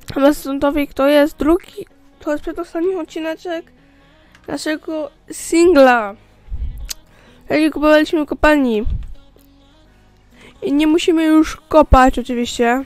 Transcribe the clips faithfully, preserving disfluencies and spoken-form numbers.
Amazontowi, to jest drugi, to jest przedostatni odcineczek naszego singla. Jak kupowaliśmy kopalni. I nie musimy już kopać oczywiście.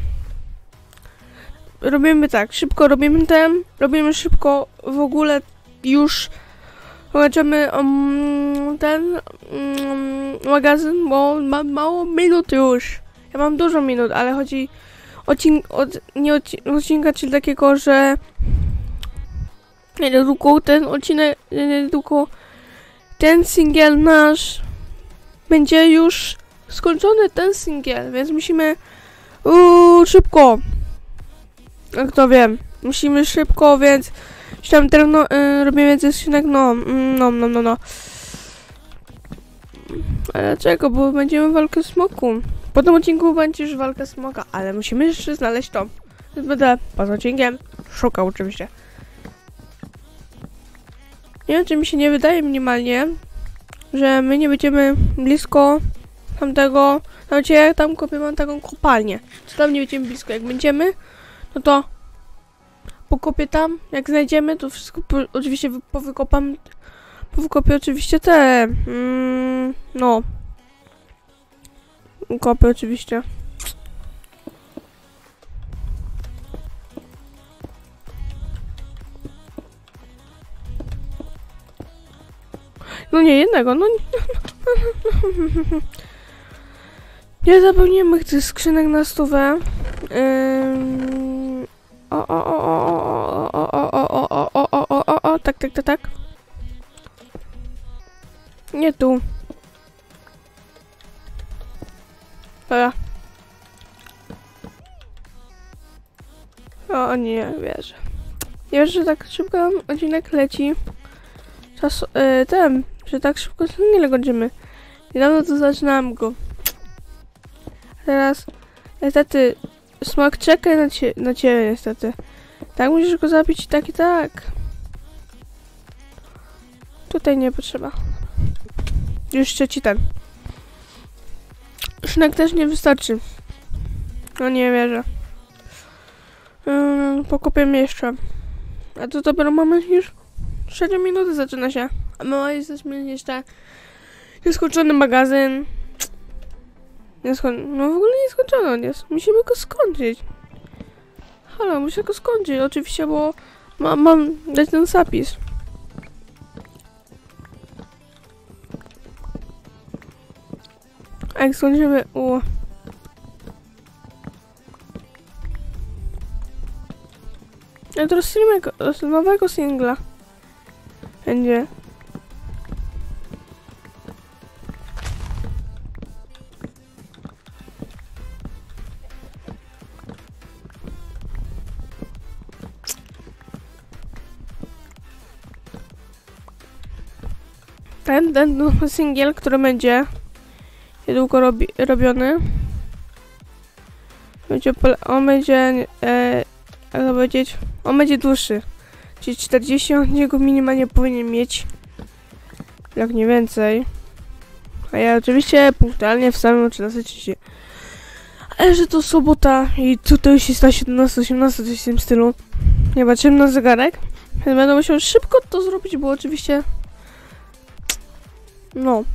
Robimy tak, szybko robimy ten, robimy szybko w ogóle już kończymy um, ten um, magazyn, bo mam mało minut już. Ja mam dużo minut, ale chodzi odcink, od, nie odcink, odcinka, czyli takiego, że niedługo ten odcinek, niedługo ten singiel nasz będzie już skończony, ten singiel, więc musimy uu, szybko. Jak to wiem, musimy szybko, więc tam no, y, robię więcej skrzynek, no, no, no, no, no. Ale czego, bo będziemy walkę smoku. Po tym odcinku będzie już walka smoka, ale musimy jeszcze znaleźć to. Więc będę poza odcinkiem szukał oczywiście. Nie wiem, czy mi się nie wydaje minimalnie, że my nie będziemy blisko tamtego, znaczy jak tam kopiemy taką kopalnię. Czy tam nie będziemy blisko, jak będziemy, no to pokopię tam, jak znajdziemy, to wszystko po, oczywiście powykopam, powykopię oczywiście te, mm, no, kopię oczywiście. No nie jednego, no nie zapomnijmy tych skrzynek na stówę. Ym... O, o, o, o, o, o, o, o, o, o, o, o, o, o, tak, tak, tak, tak. Nie tu. Dobra. O nie, wierzę. Nie wierzę, że tak szybko odcinek leci. Czas, yy, ten, że tak szybko nie kończymy. Niedawno to zaczynałem go. A teraz, niestety, smok czeka na, cie na ciebie, niestety. Tak, musisz go zabić, tak i tak. Tutaj nie potrzeba. Już trzeci ten. Sznek też nie wystarczy. No nie wierzę. Yy, pokopiemy jeszcze. A to dopiero mamy już trzecią minutę zaczyna się. A my jesteśmy jeszcze nieskończony magazyn. Nieskoń... No w ogóle nieskończony on jest. Musimy go skończyć. Halo, muszę go skończyć. Oczywiście, bo ma, mam dać ten zapis. A jak skończymy... U. Ja teraz streamę z nowego singla. Będzie. Ten, ten nowy singiel, który będzie niedługo robi, robiony. Będzie, on będzie, e, jak to powiedzieć, on będzie dłuższy. Czyli czterdzieści on niego minimalnie powinien mieć. Jak nie więcej. A ja oczywiście punktualnie wstałem o trzynastej trzydzieści. Ale że to sobota i tutaj już jest na siedemnaście osiemnaście, coś w tym stylu. Nie patrzymy na zegarek. Więc będę musiał szybko to zrobić, bo oczywiście... No.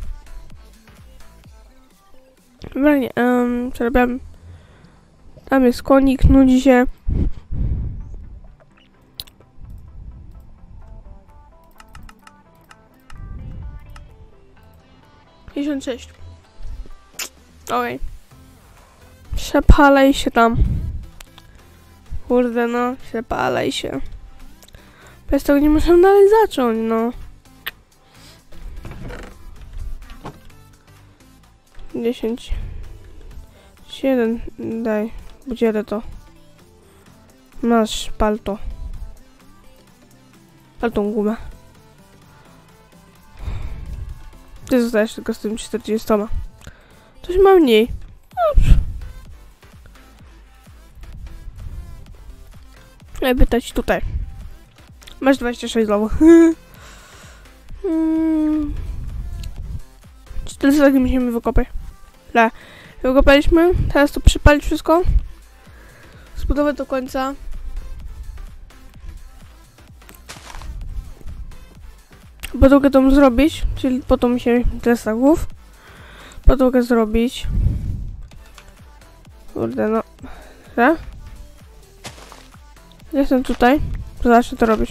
Dobra, nie. Um, przerabiam. Tam jest konik, nudzi się. pięćdziesiąt sześć. Okej. Okay. Przepalaj się tam. Kurde no, przepalaj się. Bez tego nie możemy dalej zacząć, no. dziesięć. siedem. Daj. Budzierę to. Masz palto. Paltą gumę. Ty zostajesz tylko z tym czterdziestoma. Coś ma mniej. No. Pytać tutaj. Masz dwadzieścia sześć znowu. hmm. czterysta taki musimy wykopać. Źle. Wykopaliśmy. Teraz to przypalić wszystko. Zbudować do końca. podłogę tą zrobić, czyli po to mi się tyle staków. Podłogę zrobić. Kurde, no. Że? Jestem tutaj. To zacznę to robić.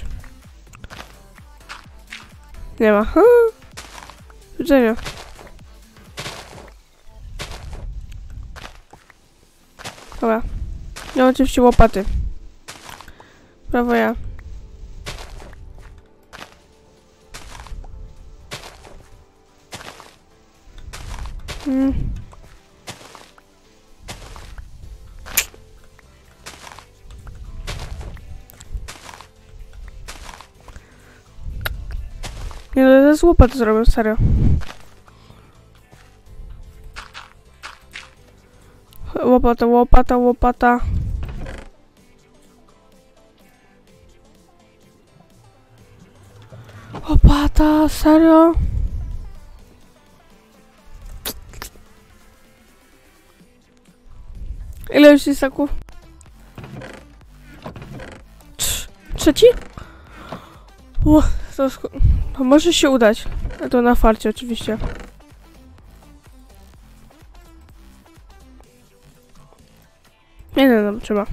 Nie ma. Do widzenia. Dobra. Ja mam oczywiście łopaty. Brawo ja. Hmm. Nie, no to jest łopat zrobię, serio. Łopata, łopata, łopata. Łopata, serio? Ile już jest staków? Trz trzeci? Ło, to, to może się udać. A to na farcie oczywiście. Nie wiem, no, trzeba.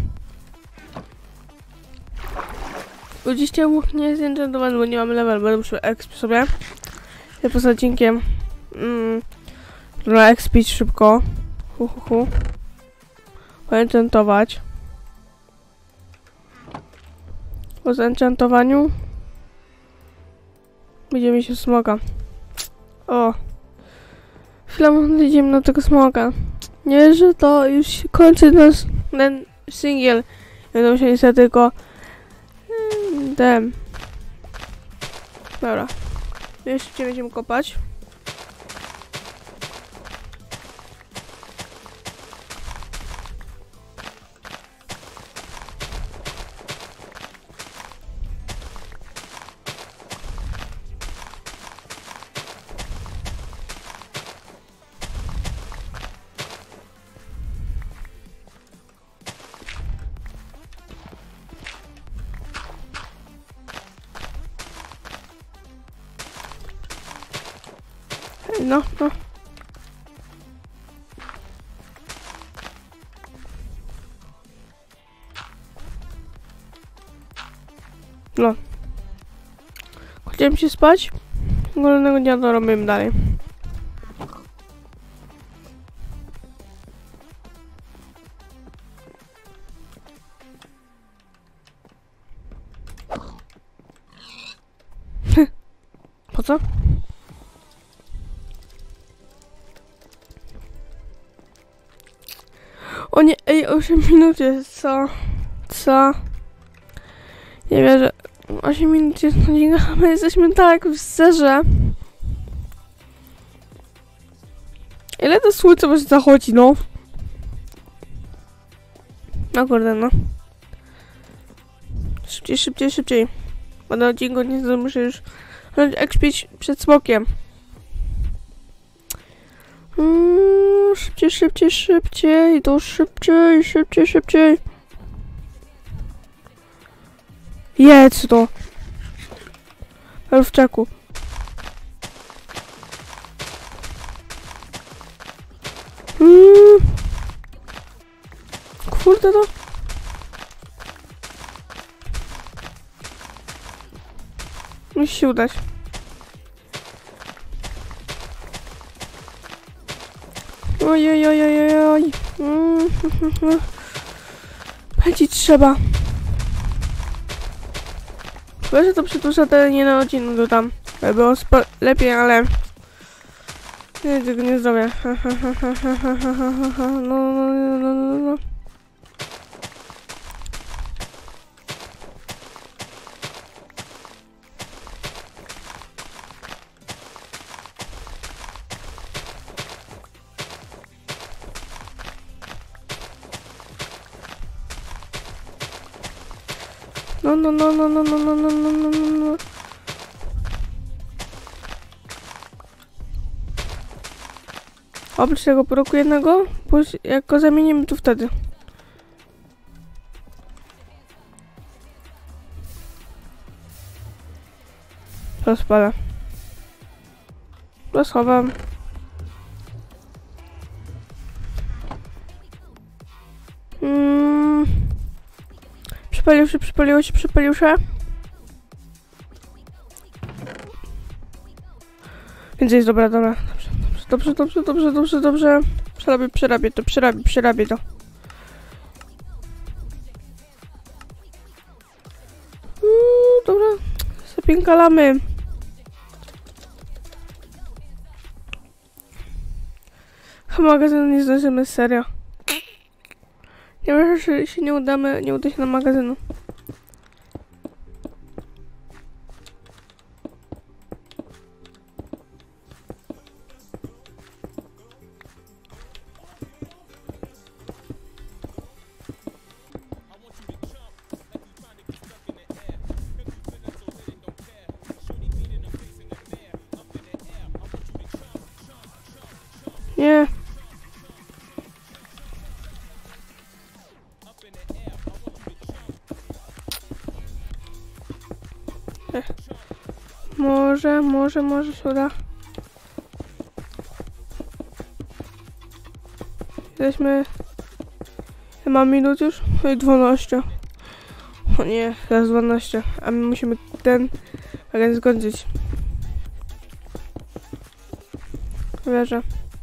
Oczywiście łuk nie jest enchantowany, bo nie mamy level, będę musiał exp sobie. Ja poza odcinkiem mm, na expić szybko. Hu, hu, hu. Enchantować. Po zenchantowaniu będziemy się smoka. O. Chwilę idziemy na tego smoka. Nie, że to już się kończy nas ten singiel. Będę musiał niestety tylko dem. Dobra. Jeszcze będziemy kopać. No, no. No. Chciałem się spać. Kolejnego dnia to robimy dalej. Po co? O nie, ej, osiem minut jest, co? Co? Nie wierzę. osiem minut jest na dzień, a my jesteśmy tak w zerze. Ile to słońce właśnie zachodzi, no? No kurde, no. Szybciej, szybciej, szybciej. Bo na odcinku nie muszę już ekspić przed smokiem. Mm, szybciej, szybciej, szybciej, to szybciej, szybciej, szybciej. Jedz to. Ale w czeku. Mm. Kurde to. Musi się udać. Oj, oj, oj, oj, oj. Mm. Pędzić trzeba. Chyba, że to przedłuża te nie na odcinek, to tam by było lepiej, ale nie, tego nie zrobię. No, no, no, no, no, no. No, no, no, no, no, no, no, no, no, no, no, no. Oprócz tego proku jednego, bo jak go zamienimy, to wtedy. Rozpalę. To schowam. Mm. Przypalił się, przypaliło się, przypalił się. Więcej jest, dobra, dobra. Dobrze, dobrze, dobrze, dobrze, dobrze. Przerabię, przerabię to, przerabię, przerabię to. Uuu, dobra. Zapiękalamy. Magazynu nie zdążymy, serio. Nie wiem, że się nie udamy, nie uda się na magazynu. Nie. Ech. Może, może, może się uda. Jesteśmy... Mam minut już? dwanaście. O nie, teraz dwanaście. A my musimy ten magazyn skończyć. Wierzę.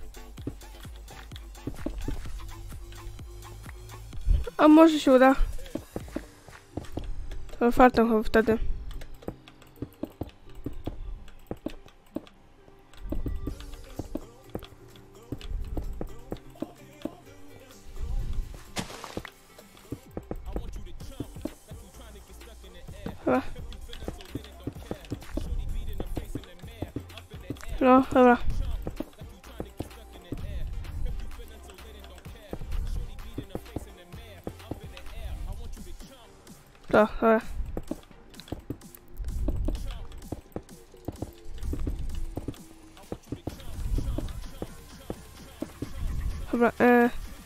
A może się uda. To fartem chyba wtedy. Chyba. No, dobra. To, dobra. Dobra, e...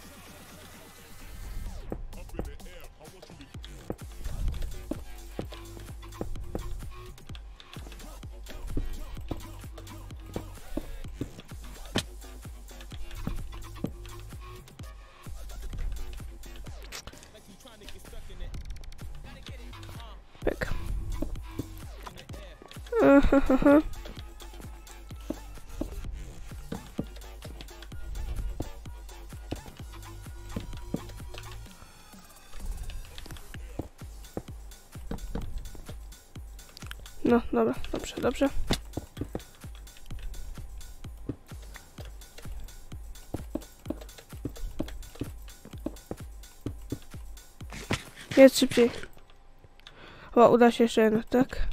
Pyk. Aha. No, dobra, dobrze, dobrze. Jest szybciej. O, uda się jeszcze jedno, tak?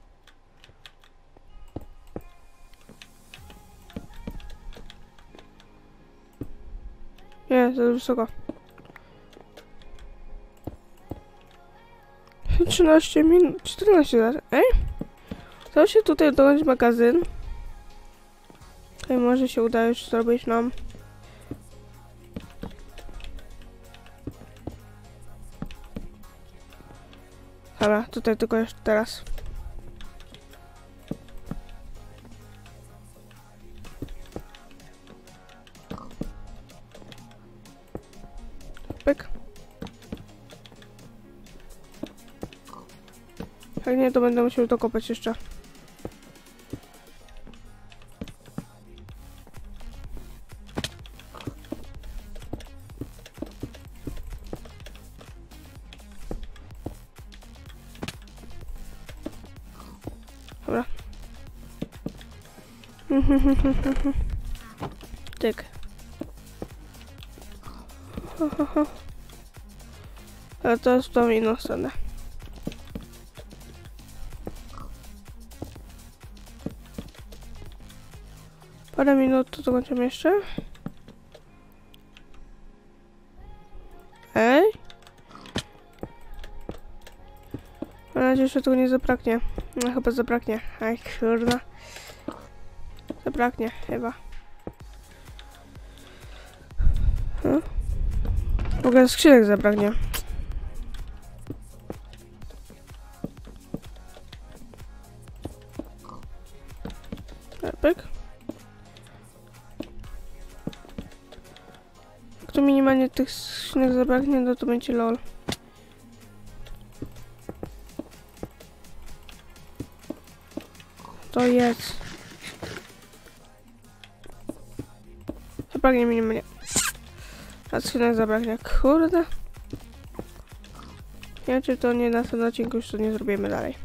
Nie, za wysoko. trzynaście minut, czternaście lat. Ej? Chciał się tutaj dołączyć magazyn. Tutaj może się uda już zrobić nam. Dobra, tutaj tylko jeszcze teraz. Pyk. Jak nie, to będę musiał dokopać jeszcze. Dobra. Tyk. A to jest tą inną stronę. Parę minut to dokończymy jeszcze. Ej? Mam nadzieję, że tego nie zabraknie. No chyba zabraknie. Aj, kurwa. Zabraknie, chyba. Hmm? W ogóle skrzynek zabraknie. Pyk. tu minimalnie tych skrzynek zabraknie, no to będzie lol. To jest. Zabraknie minimalnie. A skrzynek zabraknie, kurde. Nie wiem, czy to nie na tym odcinku już to nie zrobimy dalej.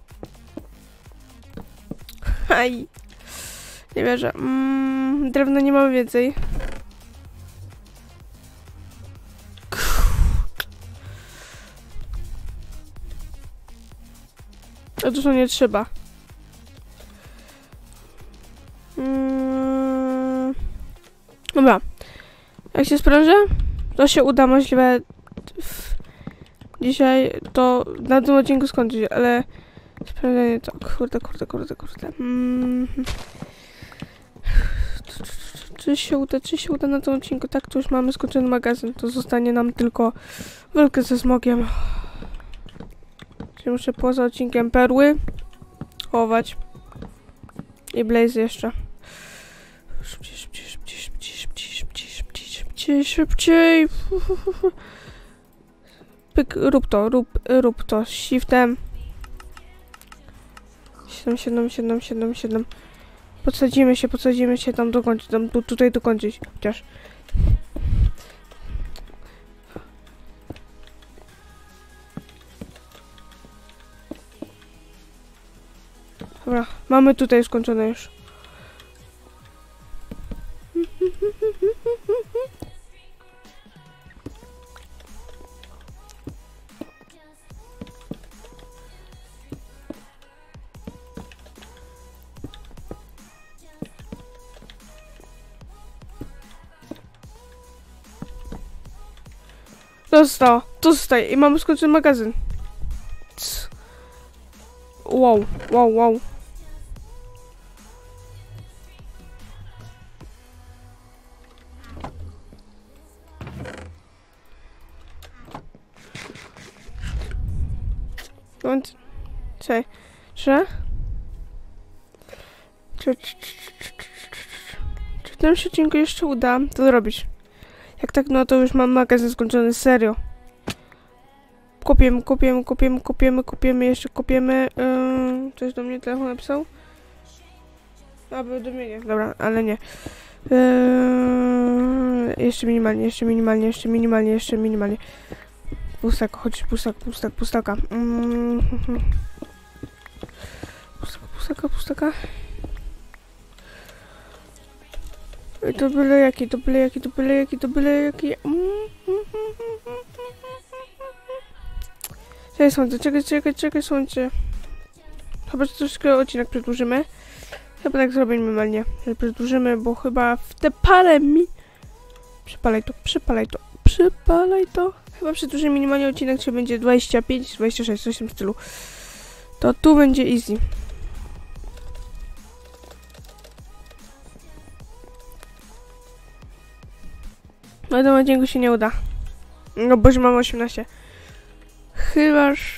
Aj. Nie wierzę. Mm, drewna nie mamy więcej. A dużo nie trzeba. Mm. Dobra. Jak się sprężę, to się uda możliwe w... dzisiaj to na tym odcinku skończyć, ale sprężenie to kurde, kurde, kurde, kurde. Mm. Czy się uda, czy się uda na tym odcinku? Tak, to już mamy skończony magazyn. To zostanie nam tylko walkę ze smogiem. Czyli muszę poza odcinkiem perły chować. I blaze jeszcze. Szybciej, szybciej, szybciej, szybciej, szybciej, szybciej, szybciej, szybciej. Pyk, rób to, rób, rób to. Shiftem. siedem, siedem, siedem, siedem, siedem. Podsadzimy się, podsadzimy się tam dokończyć, tam tu, tutaj dokończyć. Chociaż. Dobra, mamy tutaj skończone już. To zostało, to zostaje i mamy skończony magazyn. C wow, wow, wow. Moment. Czekaj. Czy? Czy, czy, czy, czy, czy w tym odcinku jeszcze uda to zrobić? Jak tak, no to już mam magazyn skończony, serio. Kopiemy, kopiemy, kopiemy, kopiemy, kopiemy, jeszcze kopiemy. Yy, coś do mnie telefon napisał? A, był do mnie, nie. Dobra, ale nie. Yy, jeszcze minimalnie, jeszcze minimalnie, jeszcze minimalnie, jeszcze minimalnie. Pustaka, chodź, pustaka, pustaka, pustaka. Mm. Pustaka, pustaka, pustaka. I to byle jaki, to byle jaki, to byle jaki, to byle jaki. Czekaj słońce, czekaj, czekaj, czekaj słońce. Chyba troszkę odcinek przedłużymy. Chyba tak zrobimy normalnie, że przedłużymy, bo chyba w te parę mi... Przypalaj to, przypalaj to, przypalaj to. Chyba przedłużymy minimalnie odcinek, czy będzie dwadzieścia pięć, dwadzieścia sześć, coś w tym stylu. To tu będzie easy. Na tym odcinku się nie uda. No bo już mam osiemnaście. Chybaż...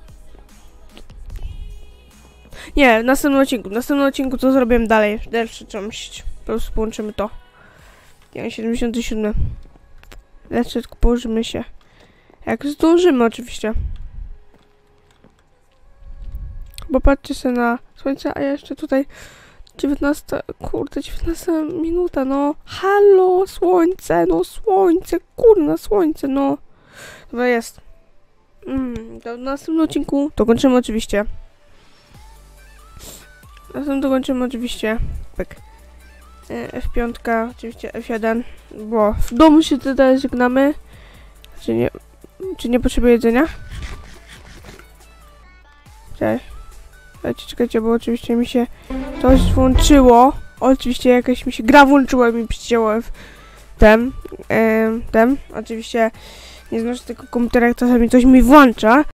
Nie, w następnym odcinku. W następnym odcinku to zrobię dalej. Dalszy część. Po prostu połączymy to. Ja siedemdziesiąty siódmy. Lecz tylko położymy się. Jak zdążymy oczywiście. Bo patrzcie sobie na słońce, a ja jeszcze tutaj... dziewiętnasta, kurde, dziewiętnasta minuta, no. Halo, słońce, no słońce, kurna, słońce, no. Dobra, jest. Mm, to w następnym odcinku to kończymy oczywiście. Następnym to kończymy oczywiście. Tak. F pięć, oczywiście F jeden, bo w domu się tutaj żegnamy. Czy nie, czy nie potrzebuję jedzenia? Cześć. Czekajcie, czekajcie, bo oczywiście mi się coś włączyło. Oczywiście jakaś mi się gra włączyła i mi przycięło w ten, e, ten. Oczywiście nie znoszę tego komputera, jak czasami coś mi włącza.